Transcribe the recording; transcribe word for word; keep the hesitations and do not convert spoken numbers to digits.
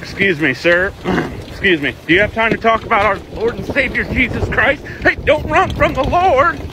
Excuse me, sir. Excuse me. Do you have time to talk about our Lord and Savior Jesus Christ? Hey, don't run from the Lord.